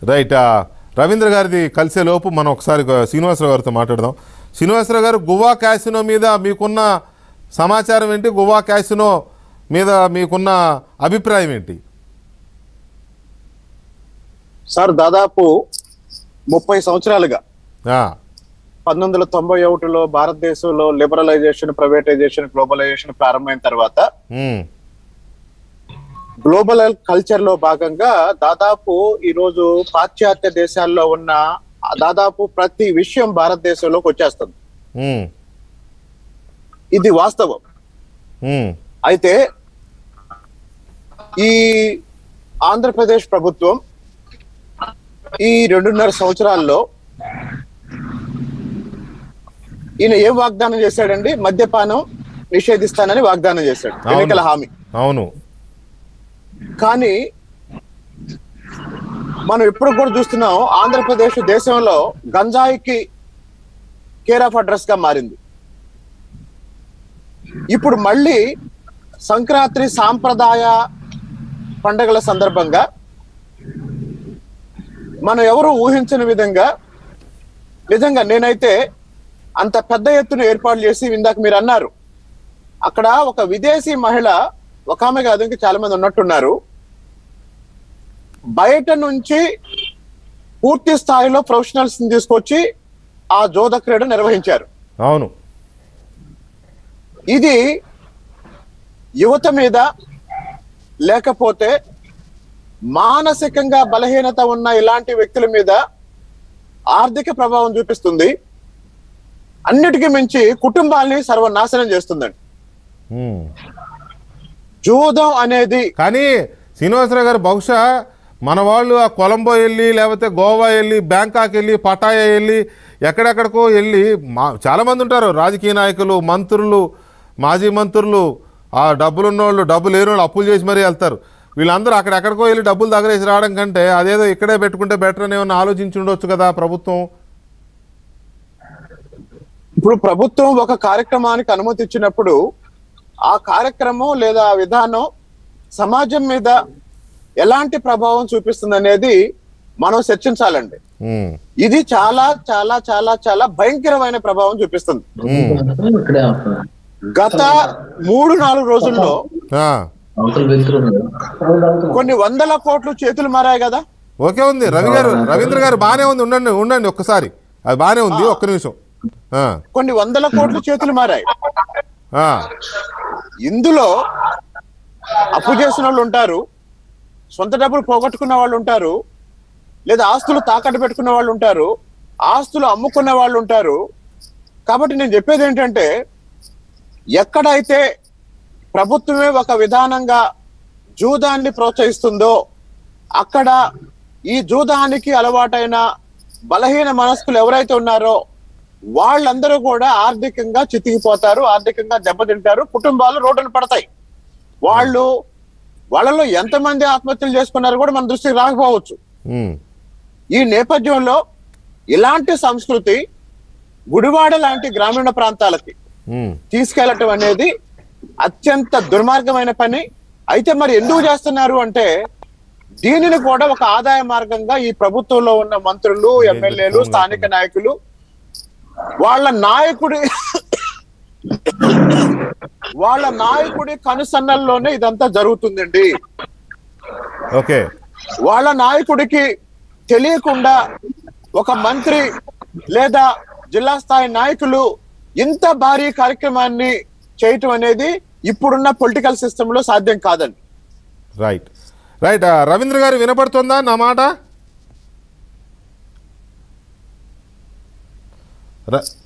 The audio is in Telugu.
రైట్. రవీంద్ర గారిది కలిసే లోపు మనం ఒకసారి శ్రీనివాసరావు గారితో మాట్లాడదాం. శ్రీనివాసరావు గారు, గువా క్యాసినో మీద మీకున్న సమాచారం ఏంటి? గువా క్యాసినో మీద మీకున్న అభిప్రాయం ఏంటి? సార్, దాదాపు 30 సంవత్సరాలుగా 1991లో భారతదేశంలో లిబరలైజేషన్, ప్రైవేటైజేషన్, గ్లోబలైజేషన్ ప్రారంభమైన తర్వాత గ్లోబల్ కల్చర్ లో భాగంగా దాదాపు ఈరోజు పాశ్చాత్య దేశాల్లో ఉన్న దాదాపు ప్రతి విషయం భారతదేశంలోకి వచ్చేస్తుంది. ఇది వాస్తవం. అయితే ఈ ఆంధ్రప్రదేశ్ ప్రభుత్వం ఈ 2.5 సంవత్సరాల్లో ఈయన ఏం వాగ్దానం చేశాడండి? మద్యపానం నిషేధిస్తానని వాగ్దానం చేశాడు, ఎన్నికల హామీ. అవును. కానీ మనం ఇప్పుడు కూడా చూస్తున్నాం, ఆంధ్రప్రదేశ్ దేశంలో గంజాయికి కేర్ ఆఫ్ అడ్రస్ గా మారింది. ఇప్పుడు మళ్ళీ సంక్రాంతి సాంప్రదాయ పండుగల సందర్భంగా మనం ఎవరు ఊహించని విధంగా నిజంగా నేనైతే అంత పెద్ద ఎత్తున ఏర్పాటు చేసి, ఇందాక మీరు అన్నారు అక్కడ ఒక విదేశీ మహిళ, ఒక ఆమె కాదు ఇంకా చాలా మంది ఉన్నట్టున్నారు, బయట నుంచి పూర్తి స్థాయిలో ప్రొఫెషనల్స్ ని తీసుకొచ్చి ఆ జోద క్రీడ నిర్వహించారు. అవును. ఇది యువత మీద లేకపోతే మానసికంగా బలహీనత ఉన్న ఇలాంటి వ్యక్తుల మీద ఆర్థిక ప్రభావం చూపిస్తుంది. అన్నిటికీ మించి కుటుంబాల్ని సర్వనాశనం చేస్తుందండి జూదం అనేది. కానీ శ్రీనివాసరావు గారు, బహుశా మన వాళ్ళు ఆ కొలంబో వెళ్ళి, లేకపోతే గోవా వెళ్ళి, బ్యాంకాక్ వెళ్ళి, పటాయా వెళ్ళి, ఎక్కడెక్కడికో వెళ్ళి, చాలామంది ఉంటారు రాజకీయ నాయకులు, మంత్రులు, మాజీ మంత్రులు, ఆ డబ్బులు ఉన్నోళ్ళు, డబ్బు లేని వాళ్ళు అప్పులు చేసి మరీ వెళ్తారు. వీళ్ళందరూ అక్కడెక్కడికో వెళ్ళి డబ్బులు దగ్గరేసి రావడం కంటే అదేదో ఇక్కడే పెట్టుకుంటే బెటర్ అని ఏమన్నా ఆలోచించి ఉండొచ్చు కదా ప్రభుత్వం. ఇప్పుడు ప్రభుత్వం ఒక కార్యక్రమానికి అనుమతి ఇచ్చినప్పుడు ఆ కార్యక్రమం లేదా విధానం సమాజం మీద ఎలాంటి ప్రభావం చూపిస్తుంది అనేది మనం చర్చించాలండి. ఇది చాలా చాలా చాలా చాలా భయంకరమైన ప్రభావం చూపిస్తుంది. గత 3-4 రోజుల్లో కొన్ని 100 కోట్లు చేతులు మారాయి కదా. ఓకే, ఉంది రవీంద్ర గారు బానే ఉంది. ఉండండి ఒక్కసారి, అది బానే ఉంది, ఒక్క నిమిషం. కొన్ని 100 కోట్లు చేతులు మారాయి. ఇందులో అప్పు చేసిన వాళ్ళు ఉంటారు, సొంత డబ్బులు పోగొట్టుకున్న వాళ్ళు ఉంటారు, లేదా ఆస్తులు తాకట్టు పెట్టుకున్న వాళ్ళు ఉంటారు, ఆస్తులు అమ్ముకున్న వాళ్ళు ఉంటారు. కాబట్టి నేను చెప్పేది ఏంటంటే, ఎక్కడైతే ప్రభుత్వమే ఒక విధానంగా జూదాన్ని ప్రోత్సహిస్తుందో అక్కడ ఈ జూదానికి అలవాటైన బలహీన మనస్కులు ఎవరైతే ఉన్నారో వాళ్ళందరూ కూడా ఆర్థికంగా చితికిపోతారు, ఆర్థికంగా దెబ్బతింటారు, కుటుంబాలు రోడ్డున పడతాయి. వాళ్ళలో ఎంతమంది ఆత్మహత్యలు చేసుకున్నారో కూడా మన దృష్టికి రాకపోవచ్చు. ఈ నేపథ్యంలో ఇలాంటి సంస్కృతి గుడివాడ లాంటి గ్రామీణ ప్రాంతాలకి తీసుకెళ్లటం అనేది అత్యంత దుర్మార్గమైన పని. అయితే మరి ఎందుకు చేస్తున్నారు అంటే, దీనిని కూడా ఒక ఆదాయ మార్గంగా ఈ ప్రభుత్వంలో ఉన్న మంత్రులు, ఎమ్మెల్యేలు, స్థానిక నాయకులు వాళ్ళ నాయకుడి కనుసన్నల్లోనే ఇదంతా జరుగుతుందండి. ఓకే. వాళ్ళ నాయకుడికి తెలియకుండా ఒక మంత్రి లేదా జిల్లా స్థాయి నాయకులు ఇంత భారీ కార్యక్రమాన్ని చేయటం అనేది ఇప్పుడున్న పొలిటికల్ సిస్టమ్ లో సాధ్యం కాదండి. రైట్. రవీంద్ర గారు, వినపడుతుందా నా మాట?